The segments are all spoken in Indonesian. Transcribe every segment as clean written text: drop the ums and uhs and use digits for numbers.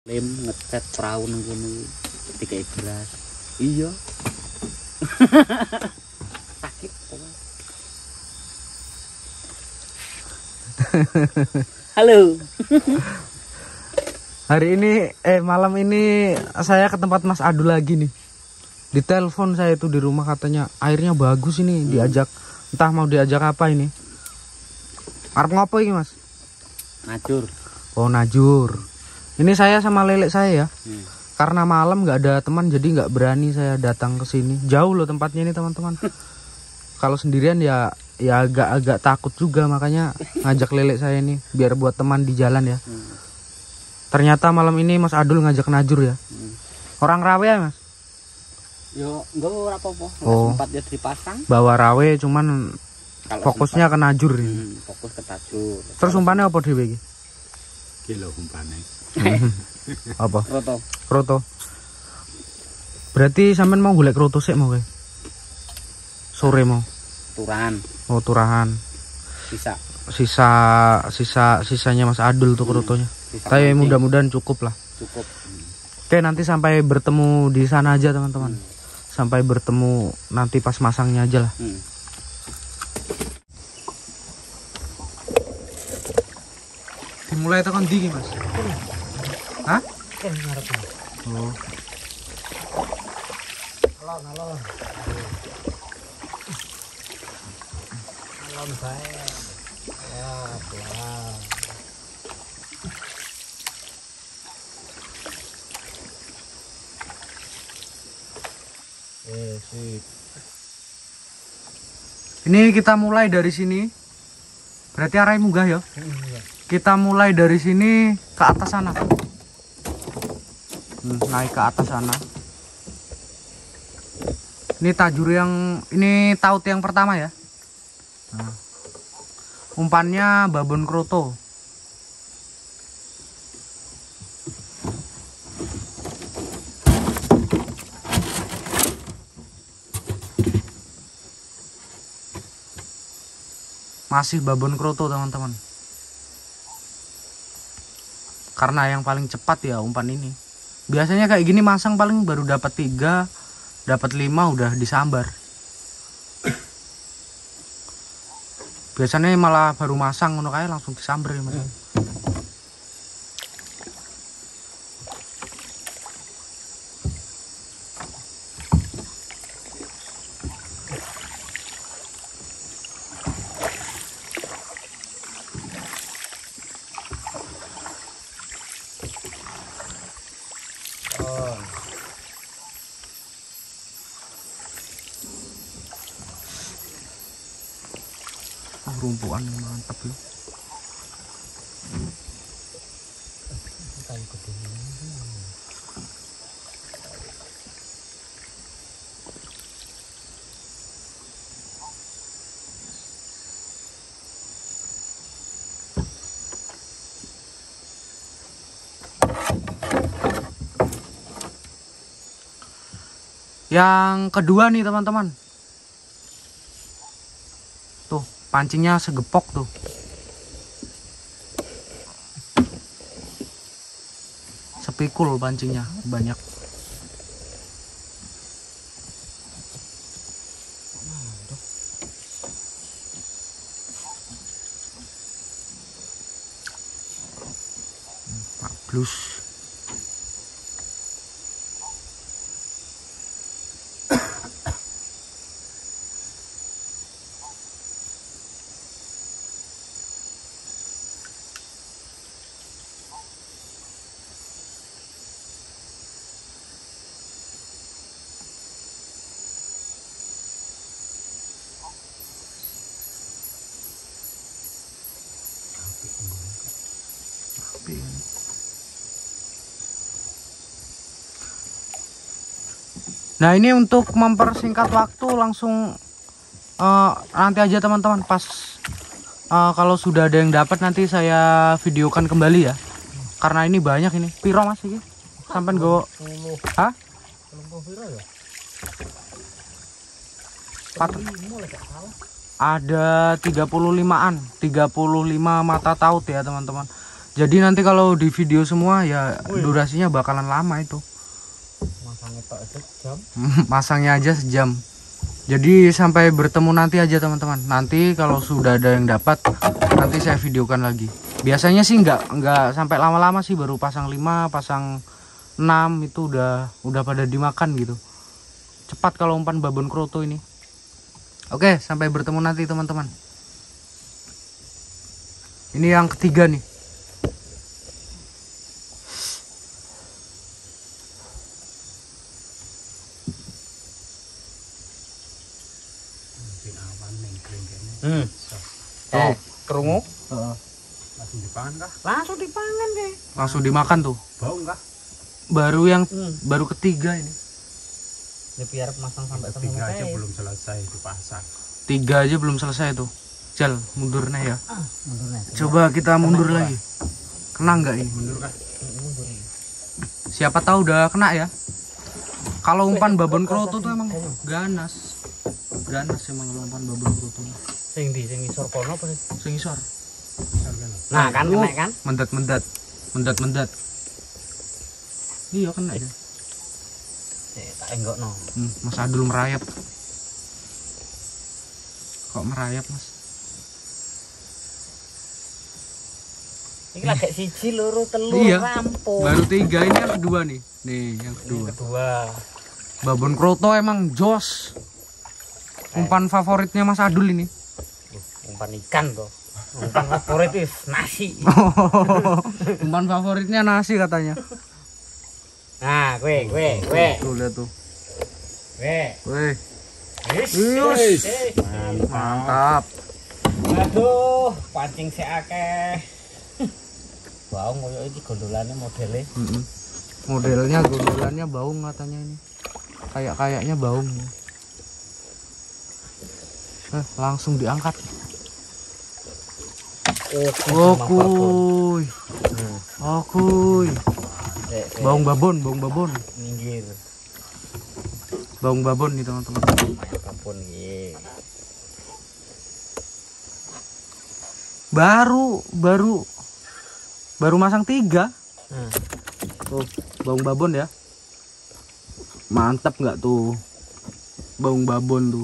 lem ngecat perahu nunggu ketika ikhlas. Iya. Sakit. Halo. Hari ini malam ini saya ke tempat Mas Adul lagi nih. Ditelepon saya tuh di rumah, katanya airnya bagus ini, diajak. Entah mau diajak apa ini. Arep ngopo ini, Mas? Najur. Oh, najur. Ini saya sama lelek saya ya. Karena malam nggak ada teman, jadi nggak berani saya datang ke sini. Jauh loh tempatnya ini, teman-teman. Kalau sendirian ya agak takut juga, makanya ngajak lelek saya ini biar buat teman di jalan ya. Ternyata malam ini Mas Adul ngajak najur ya. Orang Rawe ya, Mas? Yo, enggak apa-apa. Oh. Sempat dia dipasang. Bawa Rawe cuman Kalau fokusnya ke najur ini. fokus ke najur. Terus umpannya apa dhewe iki? Kilo umpane. Apa? Kroto. Kroto. Berarti sampean mau golek kroto sik mau kae. Sore mau. Turan. Oh, turahan. Sisanya Mas Adul tuh krotonya. Tapi mudah-mudahan cukup lah. Cukup. Oke, nanti sampai bertemu di sana aja, teman-teman. Sampai bertemu nanti pas masangnya aja lah. Dimulai tekan ndi, Mas? Hah? Oh. Alon. Alon bae. Ya, pelan. Sip. Ini kita mulai dari sini. Berarti arahnya munggah ya? Kita mulai dari sini ke atas sana. Naik ke atas sana. Ini tajur ini taut yang pertama ya. Nah. Umpannya babon kroto. Masih babon kroto, teman-teman. Karena yang paling cepat ya umpan ini. Biasanya kayak gini masang paling baru dapat 3, dapat 5 udah disambar. Biasanya malah baru masang ngono kae langsung disambar ya, Mas. Rumpuan mantap loh. Yang kedua nih, teman-teman. Tuh, pancingnya segepok tuh. Sepikul pancingnya banyak. Plus. Nah, ini untuk mempersingkat waktu langsung nanti aja, teman-teman. Pas kalau sudah ada yang dapat nanti saya videokan kembali ya. Karena ini banyak ini. Piro Mas iki? Sampai go. Hah? Ada 35-an, 35 mata taut ya, teman-teman. Jadi nanti kalau di video semua ya durasinya bakalan lama itu. Masangnya tok sejam. Masangnya aja sejam. Jadi sampai bertemu nanti aja teman-teman. Nanti kalau sudah ada yang dapat, nanti saya videokan lagi. Biasanya sih nggak sampai lama-lama sih, baru pasang 5, pasang 6 itu udah pada dimakan gitu. Cepat kalau umpan babon kroto ini. Oke, sampai bertemu nanti teman-teman. Ini yang ketiga nih. Oh, kerungu? Langsung dipangan kah? Langsung dipangan deh. Langsung dimakan tuh. Bau enggak? Baru ketiga ini. Ya biar masang sampai ketemu Tiga aja kayak. belum selesai dipasang. 3 aja belum selesai tuh. Jal, mundur nih ya. Mundur nih. Coba kita mundur lagi. Kena nggak ini? Mundur kah? Mundur. Siapa tahu udah kena ya. Kalau umpan babon kroto tuh emang ganas. Ganas emang kalau umpan babon kroto. Sing isor kono apa sih? Sing isor. Nah, kan kena kan? Mendat. Iya kena ya. Tak enggokno. Mas Adul merayap. Kok merayap, Mas? Ini lagi siji loro telu Iya. rampung. Baru 3 ini yang kedua nih. Nih, yang kedua. Kedua. Babon kroto emang jos. Umpan favoritnya Mas Adul ini. Umpan ikan tuh. Umpan favorit is nasi. Umpan favoritnya nasi katanya. Nah, gue. Tuh lihat tuh. Weh, Wis. mantap. Aduh, pancing si akeh. Baung koyo iki gondolane modele. Modelnya gondolannya baung katanya ini. Kayaknya baung. Langsung diangkat. Oh, kuy. Oh, kuy. Baung babon. Minggir. Baung babon nih teman-teman. Apapun iki. Baru masang 3. Tuh, baung babon ya. Mantap nggak tuh? Baung babon tuh.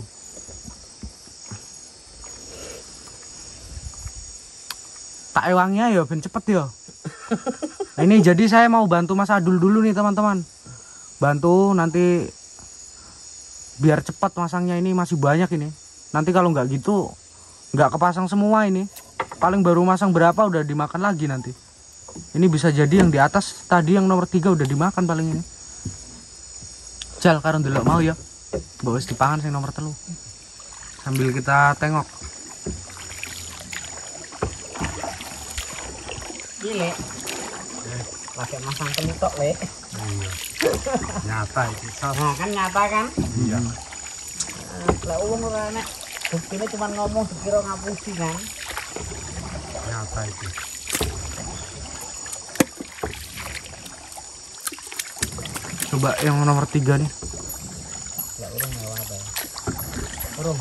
Tak ewangnya ya ben cepet ya. Nah, ini jadi saya mau bantu Mas Adul dulu nih teman-teman. Bantu nanti biar cepat masangnya, ini masih banyak ini. Nanti kalau nggak gitu nggak kepasang semua ini. Paling baru masang berapa udah dimakan lagi nanti. Ini bisa jadi yang di atas tadi yang nomor 3 udah dimakan paling ini. Jal karo ndelok mau ya. Mbok wis dipangan sing nomor 3. Sambil kita tengok. Gile. Pakai masang penitok, Le. Iya. Nyata itu. Nah, kan nyata kan? Iya. Lah wong ora enek. Buktine cuma ngomong dikira ngapusi kan. Nyata itu. Coba yang nomor 3 nih. Lah urung apa ya? Urung.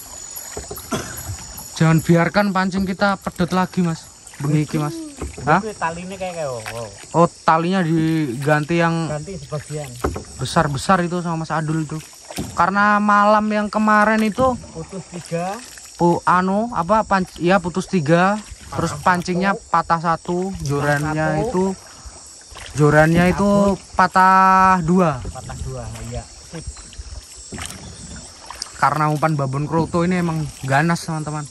Jangan biarkan pancing kita pedot lagi, Mas. Bengi iki, Mas. Hah? Kuwi taline kayak Oh, talinya diganti yang ganti sebagian. besar-besar itu sama Mas Adul itu. Karena malam yang kemarin itu Putus 3. putus 3, terus pancingnya patah 1, jorannya itu patah 2. Patah 2. Iya. Sip. Karena umpan babon kroto ini emang ganas teman-teman.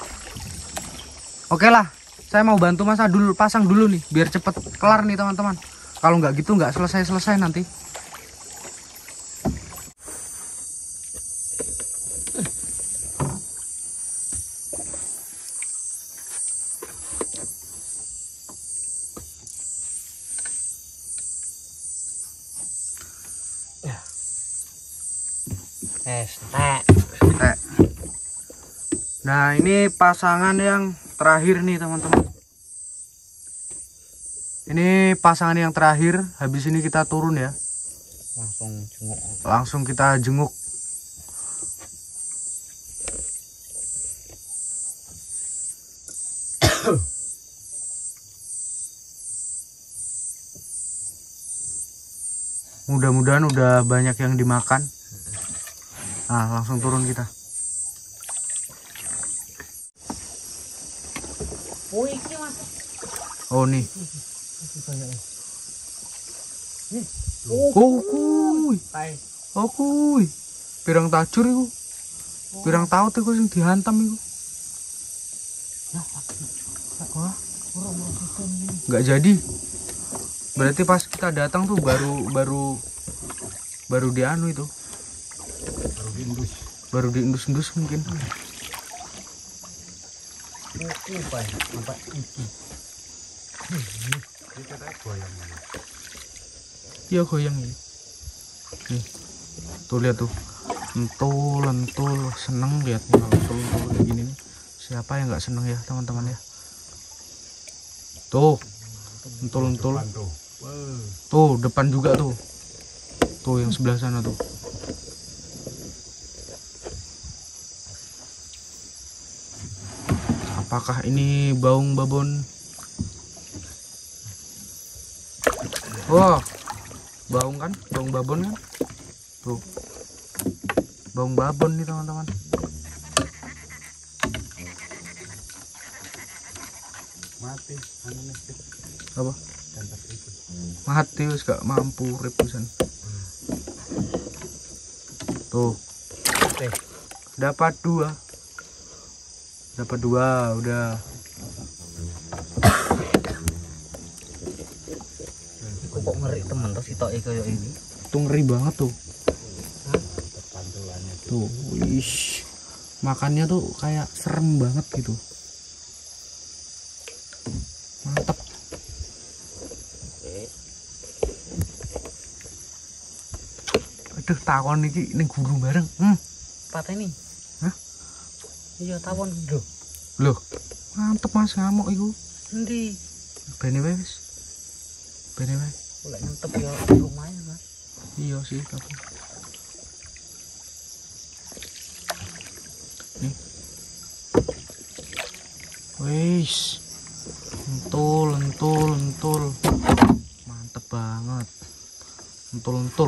Oke lah, saya mau bantu Mas Adul pasang dulu nih biar cepet kelar nih teman-teman. Kalau nggak gitu nggak selesai nanti. Nah, ini pasangan yang terakhir nih teman-teman. Ini pasangan yang terakhir. Habis ini kita turun ya. Langsung kita jenguk. Mudah-mudahan udah banyak yang dimakan. Nah, langsung turun kita. Oh iki Mas. Oh nih. Oh, kuy. tai. Oh kuy. Pirang tajur iku. Pirang taut iku sing dihantam iku. Wah, nggak jadi. Berarti pas kita datang tuh baru dianu itu. Baru diindus mungkin. Oke, Pak. Nampak iki. Ini katanya goyang ini. Iya goyang ini. Nih. Tuh lihat tuh. Lentul, seneng liatnya kalau lentul kayak gini nih. Siapa yang nggak seneng ya teman-teman ya? Tuh, lentul. Depan tuh. Tuh depan juga tuh. Tuh yang sebelah sana tuh. Apakah ini baung babon? Wah, baung kan? Baung babon kan? Tuh. Baung babon nih teman-teman. Mati. Anu nih. Apa? Tempat itu. Mati wis gak mampu rebusan. Tuh. Oke. Dapat dua udah. Kok ngeri temen tuh sitok kayak ini. Tuh ngeri banget tuh. Pantulannya Tuh, wish. Makannya tuh kayak serem banget gitu. Mantap. Aduh, takon iki ning guru bareng. Patah ini. Hah? Iya tawon lho. Loh, mantep Mas ngamuk iku. Endi? Bene wae wis. Bene wae. Oleh nyentep ya lumayan, Mas. Iya sih, tapi. Nih. Wis. Lentul. Mantep banget. Lentul.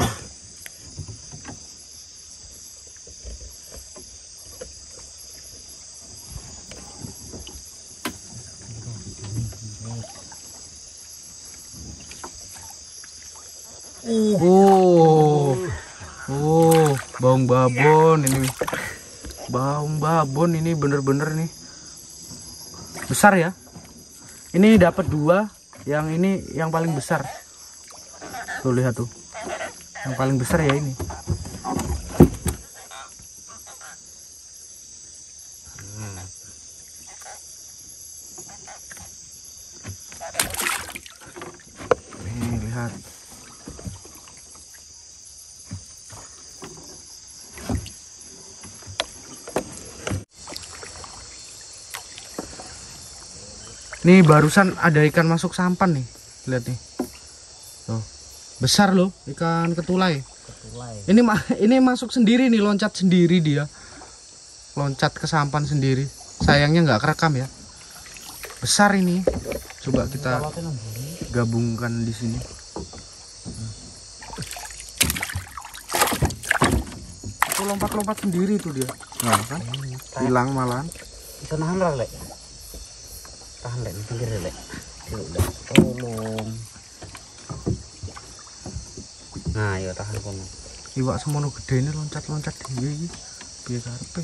Baung babon ini. Baung babon ini bener-bener nih. Besar ya. Ini dapat dua, yang ini yang paling besar. Tuh lihat tuh. Yang paling besar ya ini. Nih lihat. Nih barusan ada ikan masuk sampan nih. Lihat nih. Tuh. Besar loh ikan ketulai. Ini masuk sendiri nih, loncat sendiri dia. Loncat ke sampan sendiri. Sayangnya nggak kerekam ya. Besar ini. Coba kita gabungkan di sini. Itu lompat-lompat sendiri tuh dia. Nah, kan? Hilang malahan. Bisa nahan lah, Lek. Tahan, Lek, di pinggir, Lek. Udah, tolong. Nah, ya tahan kono. Iwak semono gede ini loncat-loncat dia iki. Piye karepe?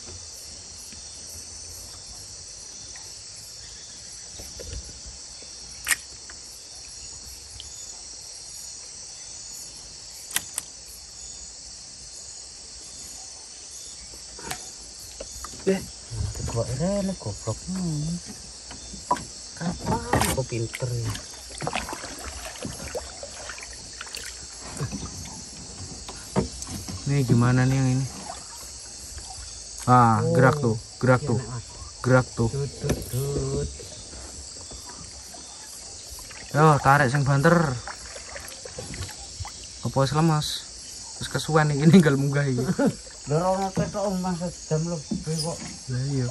Kok rene goblok. Kapan kok pinter ya? Nih gimana nih yang ini? Ah, gerak tuh. Gerak tuh. Yo, tarik sing banter. Apa wis lemas? Wis kesuwen iki ninggal munggah iki. Lorong ketok Mas jam lebih kok. Lah iya.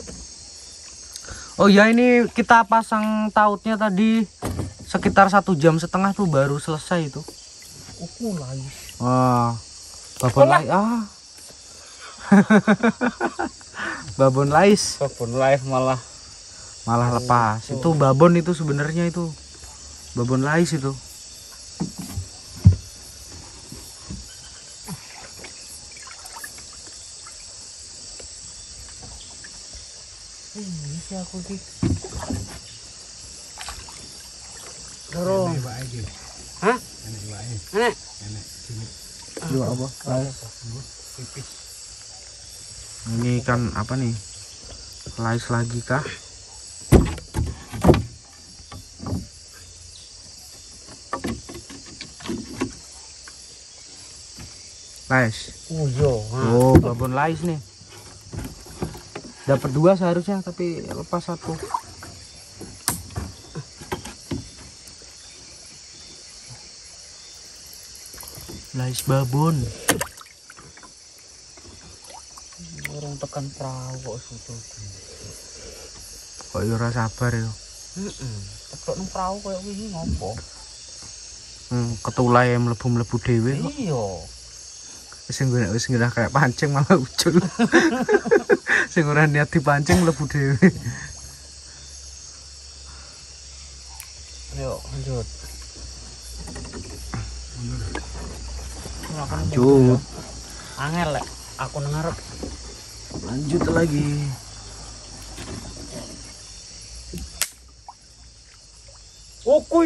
Oh ya, ini kita pasang tautnya tadi sekitar 1,5 jam tuh baru selesai itu. mulai. Wah, babon lais. Babon lais Babon live malah lepas. Itu babon itu sebenarnya itu. Babon lais itu. ini sih aku sih. Dorong. Hah? Nenek. Dua apa? Ini kan apa nih? Lais lagi kah? Lais. Oh iya. Oh, babon lais nih. Dapat 2 seharusnya tapi lepas 1. Lais babon. Orang tekan perahu kok susu. Kok yo ora sabar yo. Teplok nang perahu koyo wingi ngopo? Ketulai mlebu-mlebu dhewe kok. Iya. Wis ngira kayak pancing malah ucul. Sing ora niat dipancing mlebu dhewe. Ayo lanjut. Lanjut. Angel lek aku ngarep. Lanjut lagi. Oh kuy.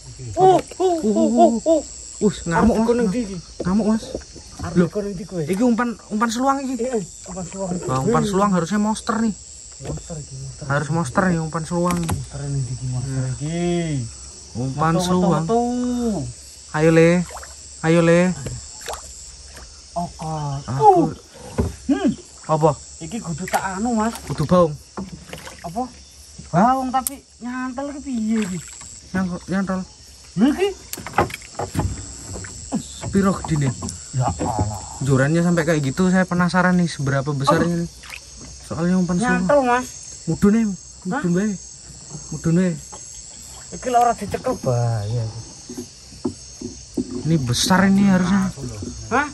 Ngamuk Mas. Nang ndi? Ngamuk Mas. Loh, nang ndi kowe? Iki umpan seluang iki. Umpan seluang. Nah, umpan seluang harusnya monster nih. Monster iki, monster. Harus monster nih umpan seluang. Monster nang ndi iki monster iki? Umpan seluang. Tuh. Ayo Le. Ayo Le. Oke. Aku. Apa? Iki kudu tak anu, Mas. Kudu baung. Apa? Baung tapi nyantel iki piye iki? Nyantol. Lha iki Piro gedine? ya Allah. Jorannya sampai kayak gitu saya penasaran nih seberapa besarnya nih. Soalnya umpan seluang. Nyantel, Mas. Mudun bae. Mudun bae. Iki lek ora dicekel bahaya. Ini besar ini harusnya. Hah?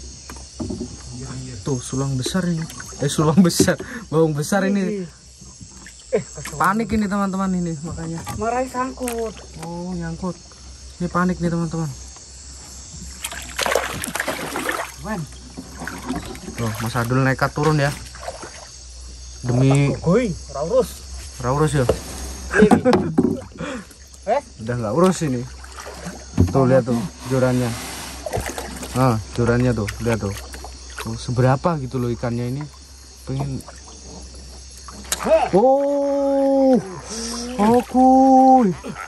Tuh, sulang besar ini. Sulang besar. Baung besar ini. Panik ini teman-teman ini makanya. Marahi sangkut. Oh, nyangkut. Ini panik nih teman-teman. Wen. Tuh, Mas Adul nekat turun ya. Demi Goi, ora urus. ora urus ya. Udah nggak urus ini. Tuh lihat tuh jorannya. Nah, jorannya tuh, lihat tuh. Tuh, seberapa gitu loh ikannya ini. Pengen. Oh. Akuy.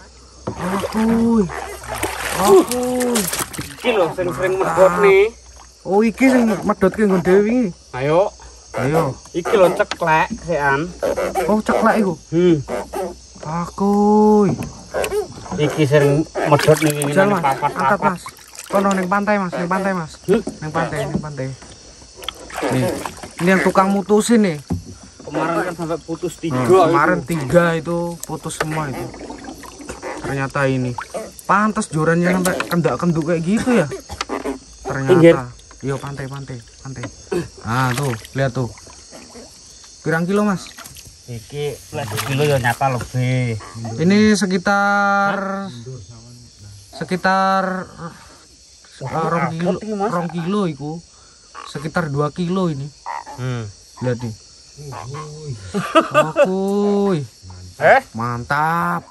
Iki lho sering medhot nih. Oh, iki sing medhotke nggon dhewe wingi. Ayo. Iki lho ceklek sean. Oh, ceklek iku. Akuy. Iki sering medhot nih wingi nang Mas, angkat papat-papat. Mas. Kono ning pantai Mas, ning pantai Mas. Ning pantai. Nih. Ini yang tukang mutusin nih. Kemarin kan sampai putus 3. Kemarin 3 itu putus semua itu. Ternyata ini. Pantas jorannya sampai kendak-kenduk kayak gitu ya. Ternyata. Iya, pantai. Ah, tuh, lihat tuh. Pirang kilo, Mas? Iki lek kilo ya nyata lebih. Ini sekitar 2 kilo iku. Sekitar 2 kilo ini. Lihat nih. Akuy. Mantap.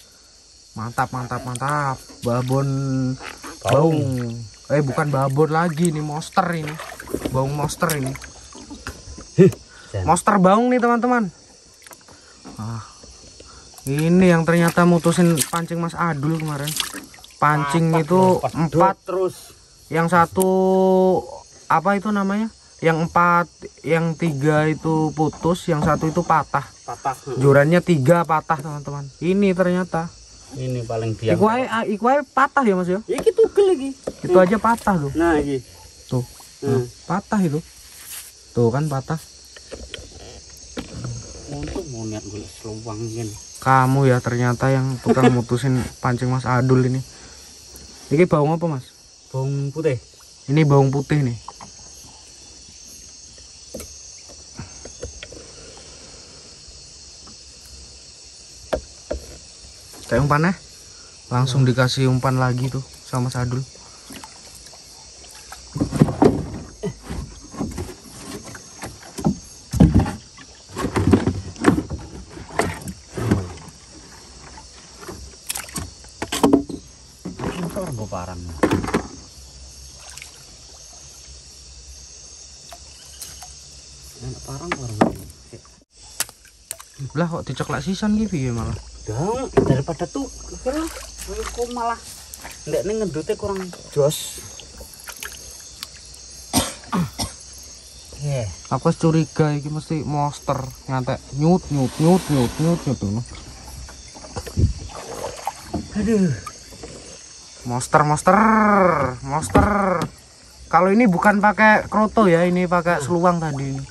Babon baung. Bukan babon lagi nih, monster ini. Baung monster ini. Monster baung nih, teman-teman. Ini yang ternyata mutusin pancing Mas Adul kemarin. Pancing itu 4 terus. Yang 1 apa itu namanya? Yang 4, yang 3 itu putus, yang 1 itu patah. Jorannya 3 patah, teman-teman. Ini ternyata. Ini paling biang. Iku ae patah ya, Mas ya? Iki tugel iki. Itu aja patah tuh. Nah, iki. Tuh. Patah itu. Tuh kan patah. Untung mau niat golek seluang ngene. Kamu ya ternyata yang tukang mutusin pancing Mas Adul ini. Iki baung apa, Mas? Bawang putih. Ini bawang putih nih. Kayak umpan ya? Langsung dikasih umpan lagi tuh sama Sadul. Orang gue parang. Enak parang. Lah kok diceklak sisan gitu ya malah. Dong, daripada tuh kira aku malah ndek ning ngedute kurang jos. Aku curiga iki mesti monster ngantek nyut. Aduh. Monster. Kalau ini bukan pakai kroto ya, ini pakai seluang tadi.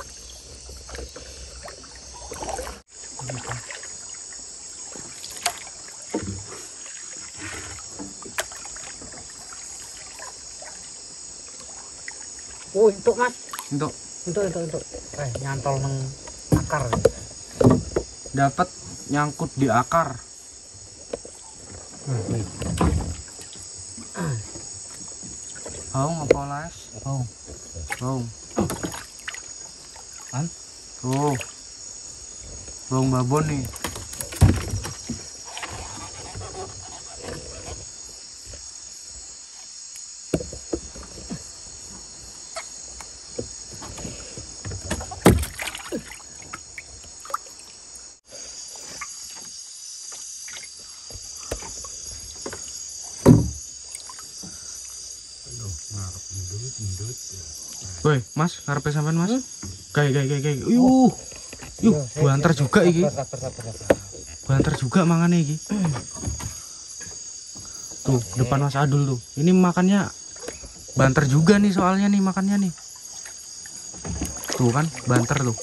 Oh, itu Mas. Untuk Nyantol nang akar. dapat nyangkut di akar. Baung apa les? Baung. Kan? Tuh. Baung babon nih. Woi, Mas, ngarepe sampean, Mas? Gai. Yuh, banter juga iki. Banter juga mangane iki. Tuh, depan Mas Adul tuh. Ini makannya banter juga nih soalnya nih makannya nih. Tuh kan, banter tuh.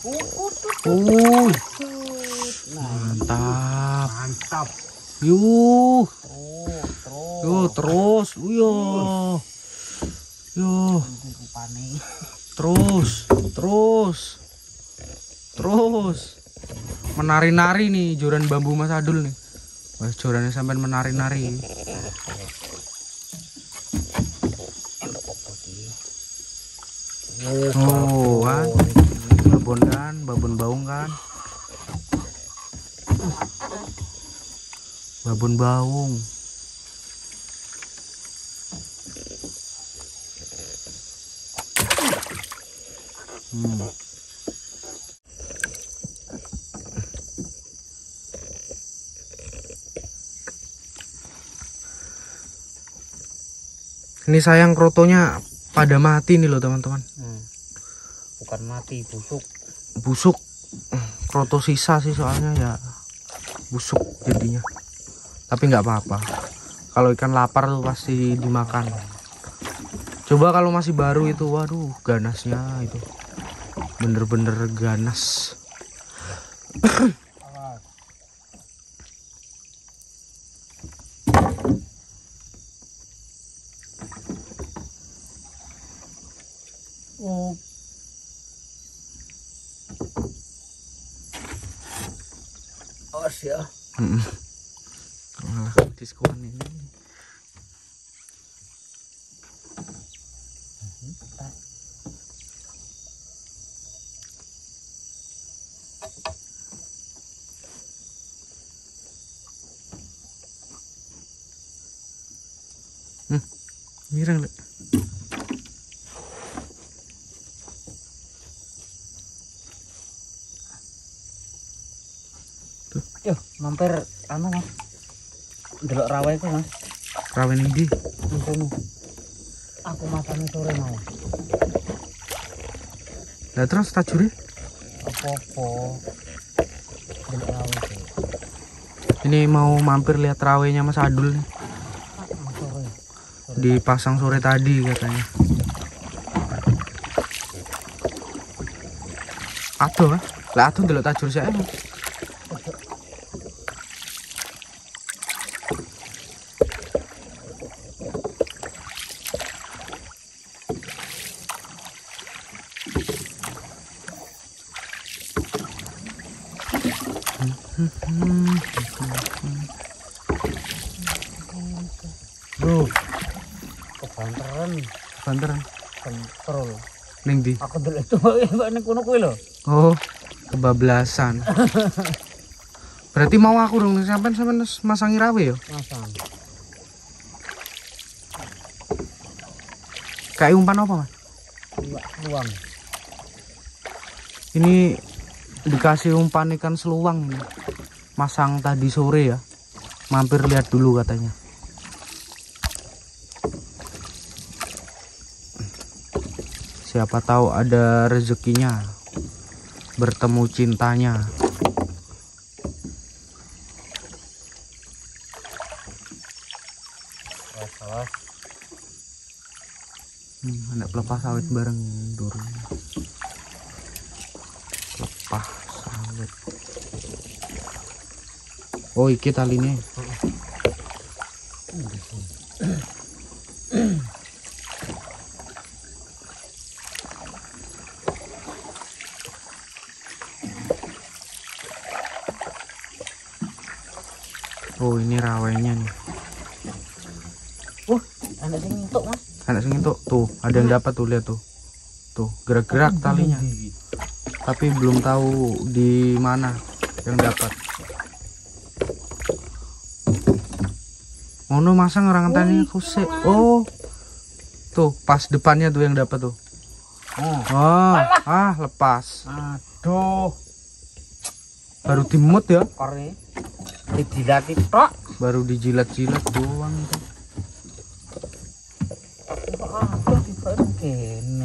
Mantap. Yuh. Terus. Terus. Menari-nari nih joran bambu Mas Adul nih. Wah, jorannya sampai menari-nari. Oh, kan? Babon baung kan? Babon baung. Ini sayang krotonya pada mati nih loh teman-teman. Bukan mati, Busuk. Kroto sisa sih soalnya ya busuk jadinya. Tapi nggak apa-apa. Kalau ikan lapar tuh pasti dimakan. Coba kalau masih baru itu, waduh, ganasnya itu. Bener-bener ganas. Ya. Malah diskuan ini. Mirang lek. Yo, mampir Mas. Delok rawa iku, Mas. Rawa ning ndi? Ngono. Aku masane sore mau. Lah terus tajure? Apa-apa. Delok rawa iki. Ini mau mampir lihat rawenya Mas Adul nih. Sore. Dipasang sore tadi katanya. Aduh, lah aduh delok tajur saya. Duh. Kebanteran. Banteran. Kontrol. Ning ndi? Aku dulu itu nek kono kuwi lho. Oh, kebablasan. Berarti mau aku dong sampean masangi rawe ya? Masang. Kayak umpan apa, Mas? Luang. Ini dikasih umpan ikan seluang ini. Masang tadi sore ya. Mampir lihat dulu katanya. Siapa tahu ada rezekinya. Bertemu cintanya. Salah. Ada pelepah sawit bareng durung. Pelepah sawit. Oh, iki taline. Oh, ini rawenya nih. Anak sing entuk, Mas. Anak sing entuk tuh, ada yang dapat tuh, lihat tuh. Tuh, gerak-gerak talinya. Tapi belum tahu di mana yang dapat. Ngono masang orang tani kusik. Oh. Tuh, pas depannya tuh yang dapat tuh. Oh. Lepas. Aduh. Baru dimut ya. Kore. Didilati tok. Baru dijilat-jilat doang itu. Aku dibaru kene.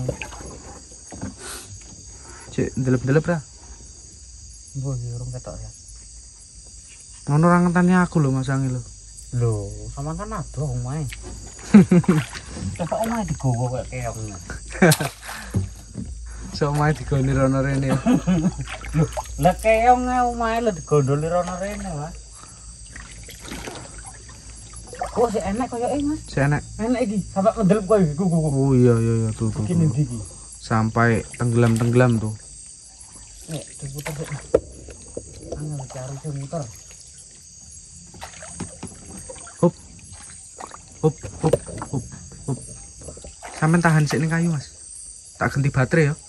Cek delep-delep dah. Mbok urung ketok ya. Ngono orang tani aku lho masangi lho. Lho, sampean kan adoh omahe. Ketok omahe digowo kaya keong. Somae digoni rono rene. Lho, lah keong omahe lho digondoli rono rene, Mas. Kok sih enak koyo Mas? Si enak. Enak iki, sampe mendelep koyo iki. Oh iya tuh. Kene ndi iki? Sampai tenggelam tuh. Nek diputer sik. Angel cari sing muter. Hop. Sampai tahan sik ning kayu, Mas. Tak ganti baterai ya.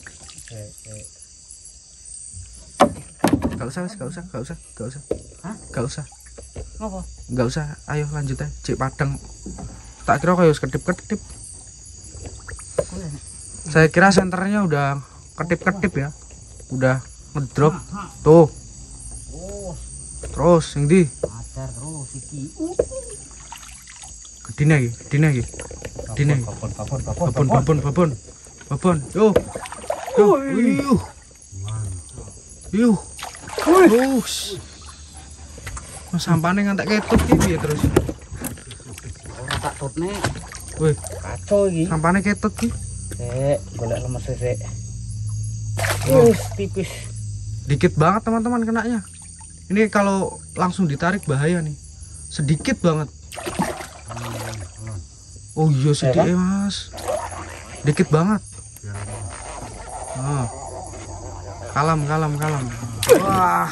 Gak usah. Hah? Gak usah. Ngopo? Gak usah. Ayo lanjut aja. Cek padang. Tak kira kayak kedip-kedip. Saya kira senternya udah kedip-kedip ya. Udah ngedrop. Tuh. Terus yang di. Ajar terus iki. Gedine iki. Babon. Yo. Yuh. Mas sampane ngantek ketut iki piye terus? Ora tak tutne. Wih, Kacau iki. sampane ketut iki. Golek lemes sik. Tipis. Dikit banget teman-teman kenanya. Ini kalau langsung ditarik bahaya nih. Sedikit banget. Oh iya sedikit Mas. Dikit banget. Kalam. Wah.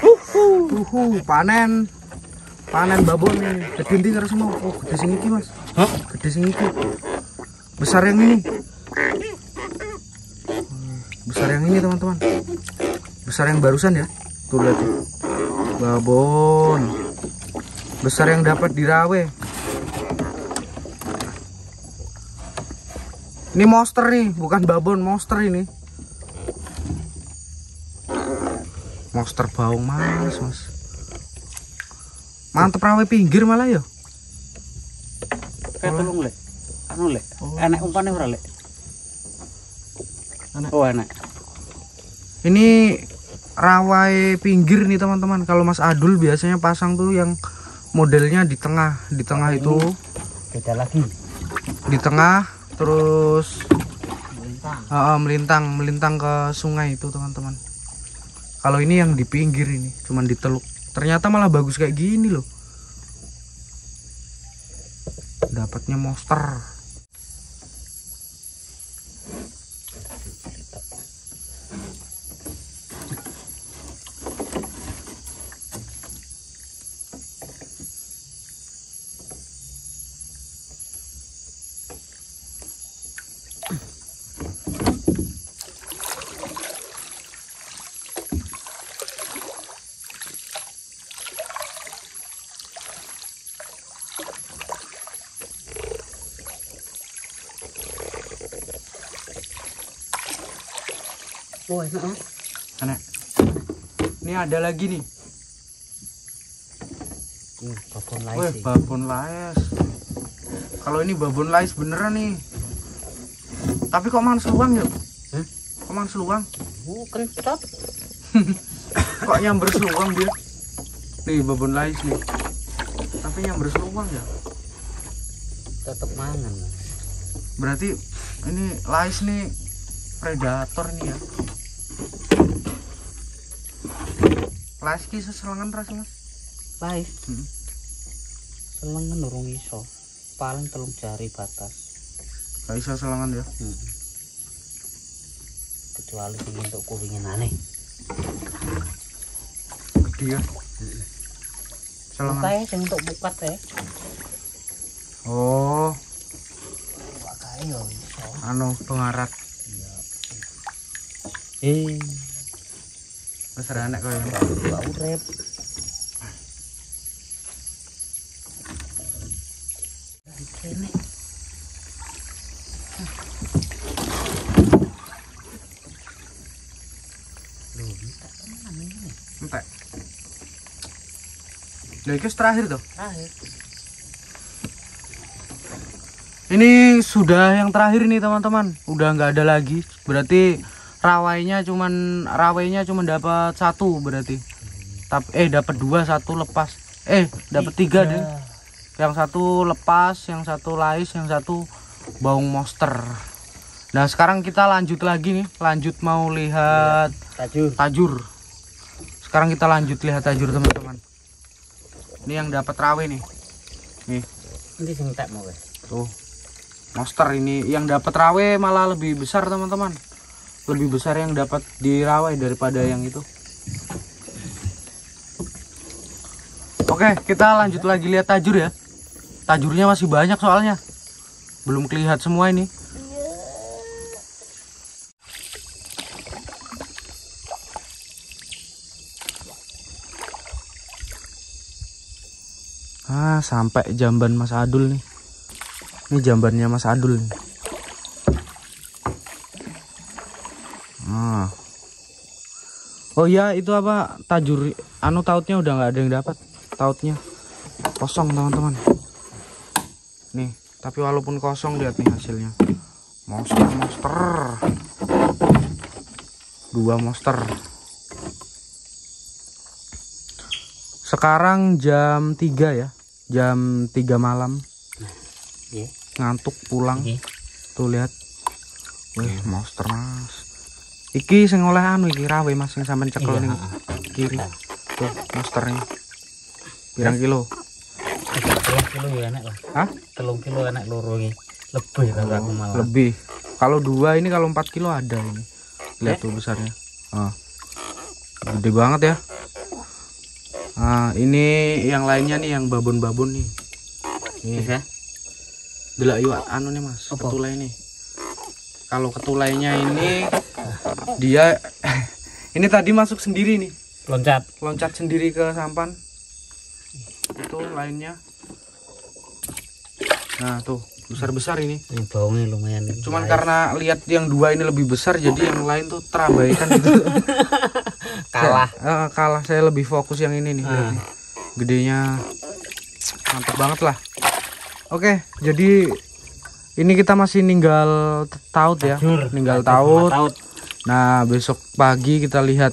Panen babon nih. Gede terus mau. Oh, gede sing iki, Mas. Hah? Gede sing iki. Besar yang ini. Besar yang ini, teman-teman. Besar yang barusan ya. Tuh lihat tuh. Babon. Besar yang dapat di rawe. Ini monster nih, bukan babon, monster ini. Monster baung mas. Mantep rawe pinggir malah ya. Kayak tolong lek. Anu lek. Enak umpane ora lek. Oh enak. Ini rawai pinggir nih teman-teman. Kalau Mas Adul biasanya pasang tuh yang modelnya di tengah itu. Beda lagi. Di tengah terus Melintang. melintang ke sungai itu teman-teman. Kalau ini yang di pinggir ini cuman diteluk. Ternyata malah bagus kayak gini loh. Dapatnya monster. Oh, enak. Enak. Ini ada lagi nih. Babon Wih, lais. babon lais. Kalau ini babon lais beneran nih. Tapi kok mangan seluang yuk? Kok mangan seluang? Kentut. Kok nyamber seluang dia? Nih babon lais nih. Tapi nyamber seluang ya. Tetep mangan. Berarti ini lais nih predator nih ya. Lais ki seselangan ras Mas. Lais. Selengen urung iso. Paling 3 jari batas. Gak bisa selangan ya. Kecuali sing untuk kuwingin aneh. Gede ya. Selangan. Kae sing untuk bukat Oh, kae yo iso. anu pengarat. Wis enak koyo. Gak urip. Kene. Entek. Lah iki terakhir tuh. Terakhir. Ini sudah yang terakhir nih teman-teman. Udah nggak ada lagi. Berarti rawainya cuman dapat 1 berarti. Tapi dapat 2, 1 lepas. Dapat 3 deh. Yang 1 lepas, yang 1 lais, yang 1 baung monster. Nah, sekarang kita lanjut lagi nih. Lanjut mau lihat tajur. Sekarang kita lanjut lihat tajur teman-teman. Ini yang dapat rawe nih. Nih. Ini sing tak mau guys. Tuh. Monster ini yang dapat rawe malah lebih besar teman-teman. Lebih besar yang dapat di rawe daripada yang itu. Oke, kita lanjut lagi lihat tajur ya. Tajurnya masih banyak soalnya. Belum kelihatan semua ini. Sampai jamban Mas Adul nih. Ini jambannya Mas Adul nih. Oh iya, itu apa tajur tautnya udah nggak ada yang dapat. Tautnya kosong teman-teman. Nih, tapi walaupun kosong lihat nih hasilnya. Monster. 2 monster. Sekarang jam 3 ya. Jam 3 malam. Ngantuk pulang. Tuh lihat. Wih, monster Mas. Iki sing oleh iki rawe Mas sing sampean cekel ning kiri. Tuh monsternya. Pirang kilo? 3 kilo ya enak lah. Hah? 3 kilo enak loro iki. Lebih kalau aku malah. Lebih. Kalau 2 ini kalau 4 kilo ada ini. Lihat tuh besarnya. Gede banget ya. Ini yang lainnya nih yang babon-babon nih. Nih ya. Delak yuk nih Mas, ketulai nih. Kalau ketulainya ini dia ini tadi masuk sendiri nih. Loncat sendiri ke sampan. Itu lainnya. Nah, tuh, besar-besar ini. Ini baunya lumayan. Cuman karena lihat yang 2 ini lebih besar jadi yang lain tuh terabaikan gitu. Kalah. Saya lebih fokus yang ini nih. Gedenya mantap banget lah. Oke, jadi ini kita masih ninggal taut ya. Ninggal taut. Nah, besok pagi kita lihat.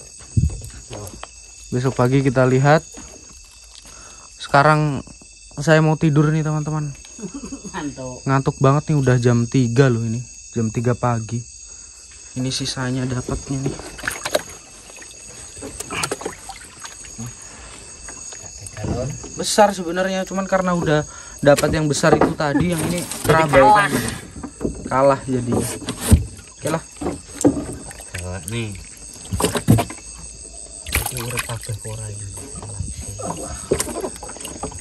Sekarang saya mau tidur nih teman-teman. Ngantuk banget nih, udah jam 3 loh ini. Jam 3 pagi. Ini sisanya dapatnya nih. Besar sebenarnya, cuman karena udah dapat yang besar itu tadi, yang ini terabaikan. Kalah jadinya. Oke lah. Nih. Ini urip kabeh ora iki.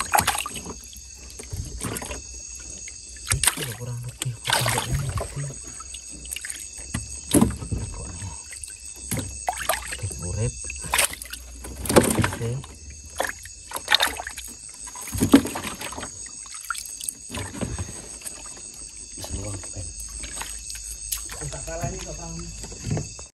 Kurang lebih